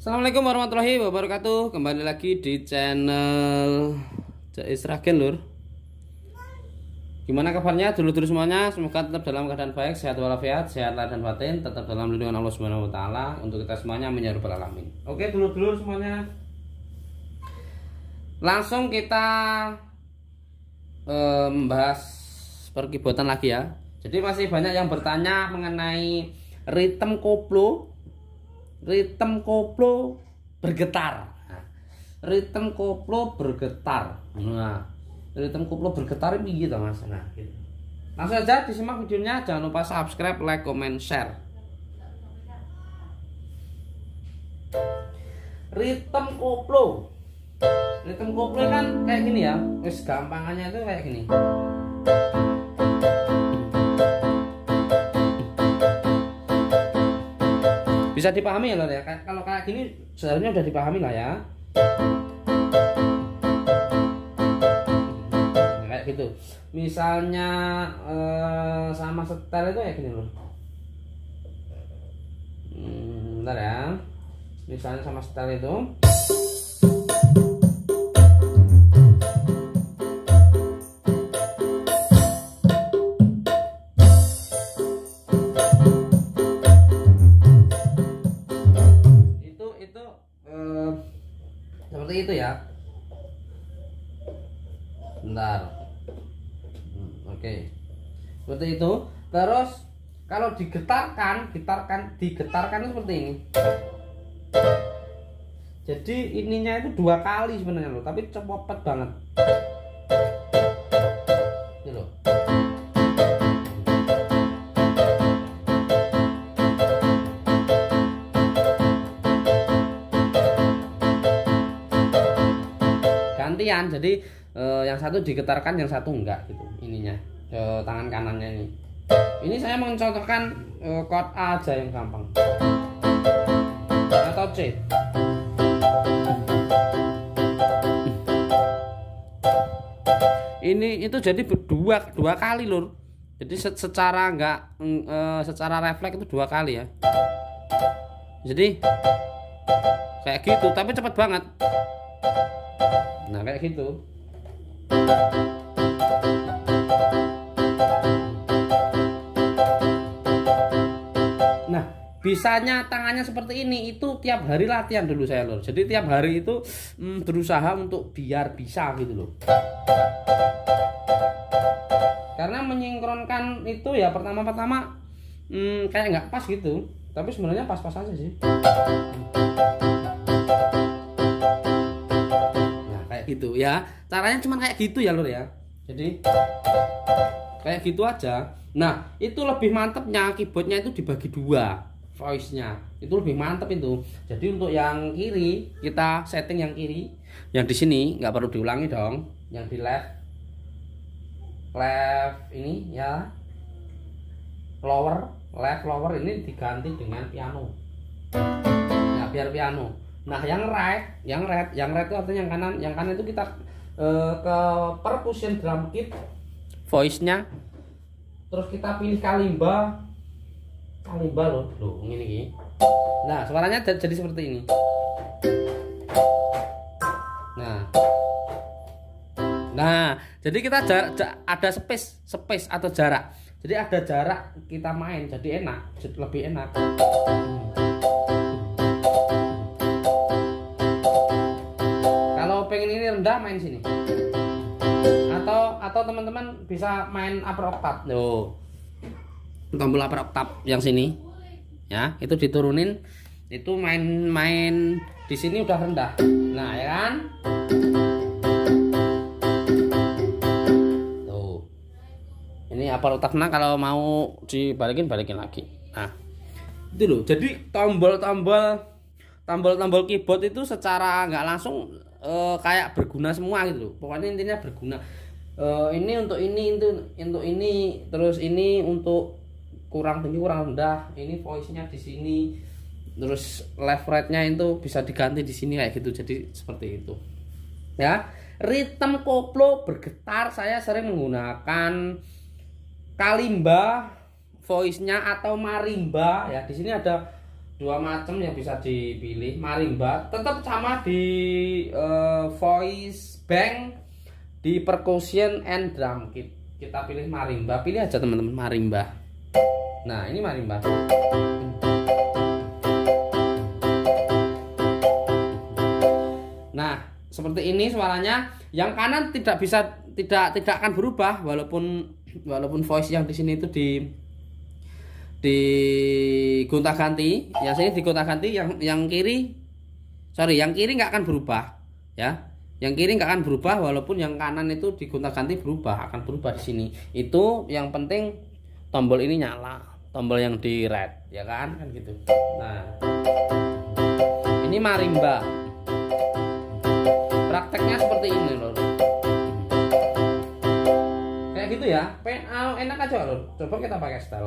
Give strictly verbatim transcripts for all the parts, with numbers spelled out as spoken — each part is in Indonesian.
Assalamualaikum warahmatullahi wabarakatuh. Kembali lagi di channel Jais Ragen Lur. Gimana kabarnya dulur-dulur semuanya? Semoga tetap dalam keadaan baik, sehat walafiat, sehat lahir dan batin, tetap dalam lindungan Allah Subhanahu wa taala untuk kita semuanya amin ya rabbal alamin. Oke, dulur-dulur semuanya. Langsung kita eh, membahas perkibotan lagi ya. Jadi masih banyak yang bertanya mengenai ritme koplo. Ritme koplo bergetar. Nah, ritme koplo bergetar. Nah, ritme koplo bergetar ini gitu Mas. Nah, gitu. Langsung aja disimak videonya, jangan lupa subscribe, like, comment, share. Ritme koplo. Ritme koplo kan kayak gini ya. Wis gampangannya itu kayak gini. Bisa dipahami ya Lor ya. Kalau kayak gini seharusnya udah dipahami lah ya. Nah, kayak gitu. Misalnya eh, sama setel itu kayak gini Lor. Hmm, bentar ya. Misalnya sama setel itu. Seperti itu ya. Bentar. Hmm, Oke. Okay. Seperti itu. Terus kalau digetarkan, getarkan, digetarkan seperti ini. Jadi ininya itu dua kali sebenarnya loh, tapi cepet banget. Ini loh. Gantian, jadi eh, yang satu digetarkan, yang satu enggak gitu ininya, eh, tangan kanannya ini. Ini saya mencontohkan eh, chord A aja yang gampang, atau C. Ini itu jadi dua dua kali Lur. Jadi secara enggak eh, secara refleks itu dua kali ya. Jadi kayak gitu, tapi cepat banget. Nah kayak gitu. Nah bisanya tangannya seperti ini itu tiap hari latihan dulu saya Lor. Jadi tiap hari itu mm, berusaha untuk biar bisa gitu loh. Karena menyinkronkan itu ya pertama-pertama mm, kayak nggak pas gitu. Tapi sebenarnya pas-pas aja sih. Gitu ya, caranya cuma kayak gitu ya Lur ya. Jadi kayak gitu aja. Nah itu lebih mantepnya keyboardnya itu dibagi dua, voice nya itu lebih mantep itu. Jadi untuk yang kiri kita setting yang kiri, yang di sini nggak perlu diulangi dong. Yang di left left ini ya, lower left lower ini diganti dengan piano. Nah biar piano. Nah, yang right, yang right, yang right itu artinya yang kanan, yang kanan itu kita uh, ke percussion drum kit, voice-nya. Terus kita pilih kalimba, kalimba loh, loh ini gini. Nah, suaranya jadi seperti ini. Nah, nah, jadi kita jarak, ada space, space atau jarak. Jadi ada jarak kita main, jadi enak, jadi lebih enak. Pengen ini rendah main sini, atau atau teman-teman bisa main upper octave. Tuh tombol upper octave yang sini ya, itu diturunin, itu main-main di sini udah rendah. Nah ya kan, tuh ini upper octave. Nah kalau mau dibalikin balikin lagi. Nah itu loh, jadi tombol-tombol tombol-tombol keyboard itu secara nggak langsung Uh, kayak berguna semua gitu loh. Pokoknya intinya berguna. Uh, ini untuk ini, itu untuk ini, terus ini untuk kurang tinggi, kurang rendah. Ini voice-nya di sini. Terus left right-nya itu bisa diganti di sini kayak gitu. Jadi seperti itu. Ya, ritme koplo bergetar saya sering menggunakan kalimba voice-nya atau marimba ya. Di sini ada dua macam yang bisa dipilih. Marimba tetap sama di uh, voice bank, di percussion and drum kit. Kita pilih marimba, pilih aja teman-teman marimba. Nah, ini marimba. Nah, seperti ini suaranya. Yang kanan tidak bisa tidak tidak akan berubah walaupun walaupun voice yang di sini itu di di gonta-ganti, ya sini di gonta-ganti, yang yang kiri sorry yang kiri nggak akan berubah ya, yang kiri nggak akan berubah walaupun yang kanan itu di gonta-ganti berubah, akan berubah di sini. Itu yang penting tombol ini nyala, tombol yang di red ya kan kan gitu. Nah, ini marimba, prakteknya seperti ini loh, kayak gitu ya. Enak aja loh, coba kita pakai style.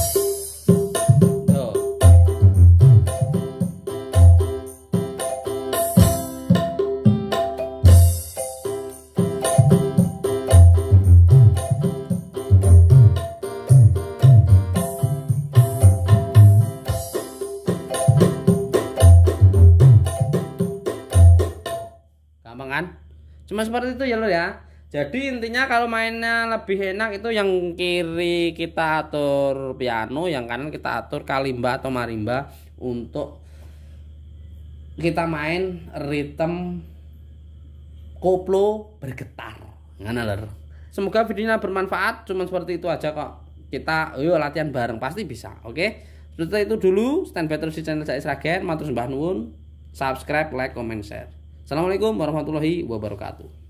Gampang kan? Cuma seperti itu ya lur ya. Jadi intinya kalau mainnya lebih enak itu yang kiri kita atur piano, yang kanan kita atur kalimba atau marimba untuk kita main ritme koplo bergetar. Ngana lur. Semoga videonya bermanfaat. Cuma seperti itu aja kok. Kita yuk latihan bareng pasti bisa. Oke? Seperti itu dulu. Stand by terus di channel saya Sragen. Matur sembah nuwun. Subscribe, like, comment, share. Assalamualaikum warahmatullahi wabarakatuh.